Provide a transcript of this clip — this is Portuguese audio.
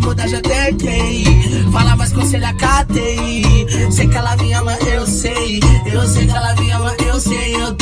mudar já tentei. Fala mais conselho acatei. Sei que ela me ama, eu sei. Eu sei que ela me ama, eu sei. Eu